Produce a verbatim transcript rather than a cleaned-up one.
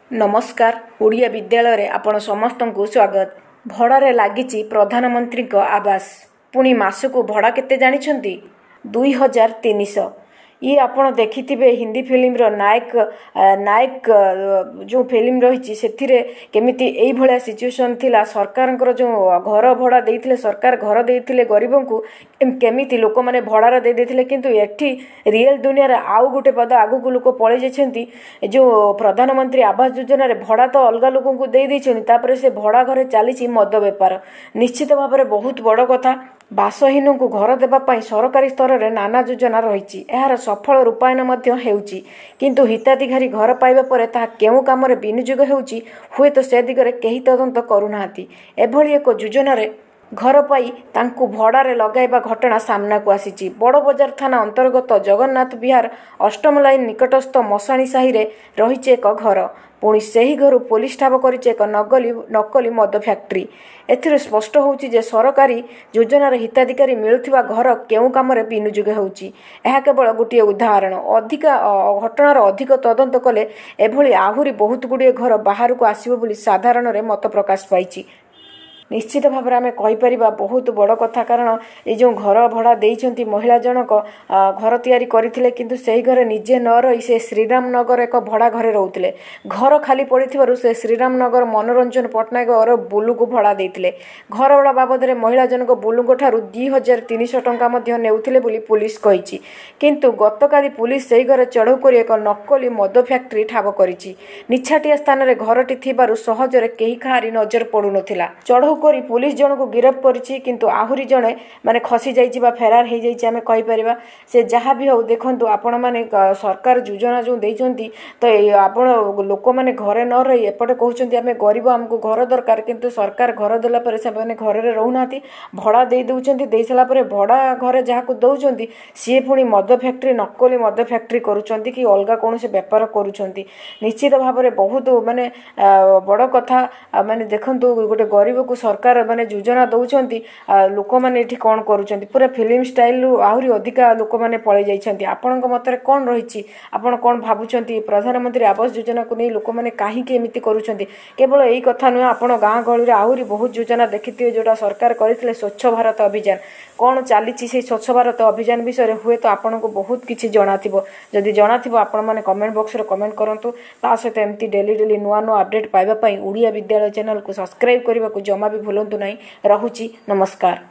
नमस्कार। ओडिया विद्यालय आपण समस्त को स्वागत। भड़ारे लगी प्रधानमंत्री आवास पुणी मासकू भड़ा केते जानिछंती दुई हजार तीन सौ। ये आपण देखिथिबे हिंदी फिल्म रो नायक नायक जो फिल्म रही से केमिति एई भलिया सिचुएशन थिला। सरकार जो घर भड़ा देइथिले सरकार घर देइथिले गरीबों को केमिति लोक माने भड़ार दे देइथिले, किंतु एठी रियल दुनिया रे आउ गोटे पद आगु को लोक पळै जायछंती। जो प्रधानमंत्री आवास योजना रे भड़ा तो अलग लोगों को दे देइछंती, तापर से भड़ा घरे चली मद बेपार। निश्चित भाव में बहुत बड़ कथा। बासहीन को घर देवाई सरकारी स्तर में नाना योजना रही, यार सफल रूपायन होउची, किंतु हिताधिकारी घर पाइबा परे ताहा केउ काम रे विनियोग होउची हुए तो से दिगरे केही तदंत करूनाहांती। एभली एक योजना रे घर पाई तांकु भड़ारे लगाइबा घटना सामना को आसीची। बड़ बजार थाना अंतर्गत जगन्नाथ विहार अष्टम लाइन निकटस्थ मशाणी साही रे रही एक घर। पुणी सही घर पुलिस ठाब कर एक नकली नकली मद फैक्ट्री। एथिरे स्पष्ट होउची जे सरकारी योजनार हिताधिकारी मिलुथिबा घर केउ काम रे विनियोग होउची। एहा केवल गोटे उदाहरण। अधिक घटनार अधिक तदंत कले एभली आहुरी बहुत गुड़िए घर बाहर को आसीबो बोली साधारण रे मत प्रकाश पाइची। निश्चित भाव में आम कहीपर बहुत बड़ कथा, कारण ये जो घर भड़ा देइछंती महिला जनक घर तैयारी करथिले, किंतु सही घर निजे न रही से श्रीराम नगर एक भड़ा घरे रहउथिले। घर खाली पड़िथिबारु से श्रीराम नगर मनोरंजन पट्टनायक और बुलू को भड़ा देइथिले। घर भड़ा बाबद में महिला जनक बुलू ठारू दुई हजार तीन सौ टंका मध्य नेउथिले बोली पुलिस कहिछि, किंतु गतकाली पुलिस सही घर चढ़ऊ कर एक नकली मद फैक्ट्री ठाब करिछि। निछाटिया स्थान में घरटी थिबारु सहजरे केही काहारी नजर पड़ु नथिला। चढ़ऊ करी पुलिस जन को गिरफ्त करिछि, किंतु आहुरी जणे माने खसी जाइछि बा फेरार हे जाइछि। आमे कहि परिबा से जहाँ भी हो देखंतु आपण माने सरकार योजना जो देइछंती तो आपण लोक माने घरे न रही एपटे कहउछंती आमे गरीब हमको घर दरकार, किंतु सरकार घर देला परे से माने घरे रे रहउनाती, भड़ा देइ दउछंती। देइ सला परे भड़ा घरे जहाँ को दउछंती सी पुणी मद फैक्ट्री नकली मद फैक्ट्री करूछंती कि अलगा कोनोसे व्यापार करूछंती। निश्चित भाव में बहुत माने बड़ कथा। माने देखंतु गोटे गरीब को सरकार माने योजना दउछंती, लोक माने एठी कोन करूछंती पूरा फिल्म स्टाइल आहुरी अधिका लोक माने पळै जाइछंती। आपनक मतरे कोन रहिछि, आपण कोन भाबुछंती प्रधानमंत्री आवास योजना को नै लोक माने काहे के एमिति करूछंती? केवल एई कथा नुह, आपण गाँ गहली रे आहुरी बहुत योजना देखिथिबे जोटा सरकार करथिले। स्वच्छ भारत अभियान कोन चालिछि से स्वच्छ भारत अभियान विषय रे हुए तो आपनको बहुत किछि जणाथिबो। जदि जणाथिबो आपण माने कमेंट बॉक्स रे कमेंट करंतु। ता सहित एमिति डेली डेली नुआ नुआ अपडेट पाइबा पई ओडिया विद्यालय चैनल को सब्सक्राइब करबा को जमा भी भूलंतु नहीं। रहुछि नमस्कार।